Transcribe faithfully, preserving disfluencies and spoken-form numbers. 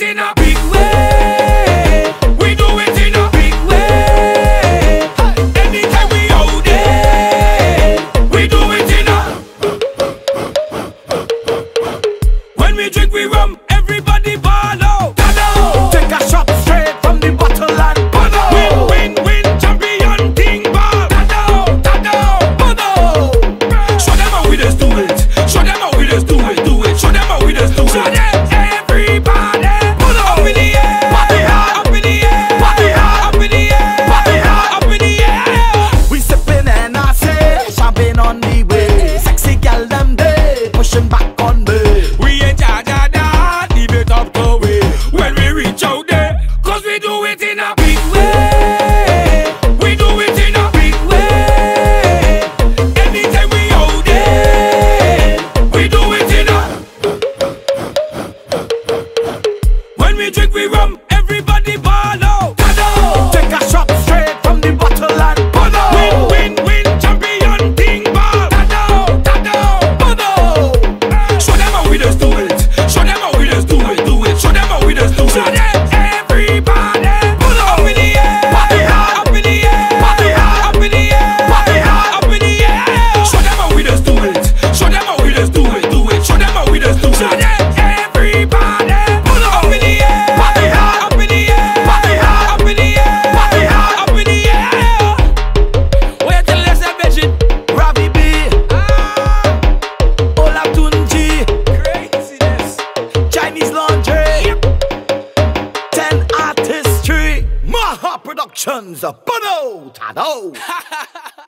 in a big way. We do it in a big way. Anytime we out there, we do it in a. When we drink we rum, everybody ball out. Take a shot straight from the bottle and Win, win, win, champion thing ball. Show them how we just do it. Show them how we just do it, do it. Show them how we just do it. Show them everybody. Up in the air, up in the air, up in the air, up in the air. we sipping and I say champagne on the way. Sexy gal them day pushing back on me. We ain't charge of that, leave it up to we. When we reach out there, cause we do it in a big way. We do it in a big way. Anytime we out there, we do it in a. When we drink we rum, everybody ball out. Take a shot straight from the bottle and Win, win, win, champion thing ball. Show them how we just do it. Show them how we just do it, do it. Show them how we just do it. Show them everybody. Up in the air, up in the air, up in the air, up in the air. Show them how we just do it. Show them how we just do it, do it. Show them how we just do it. Show them everybody. Up in the air, up in the air, up in the air, up in the air. Wait till let's have vision. Ravi B, Ola Tunji, Craziness. Chinese Laundry, Ten Artistry, Maha Productions, Bono Tado.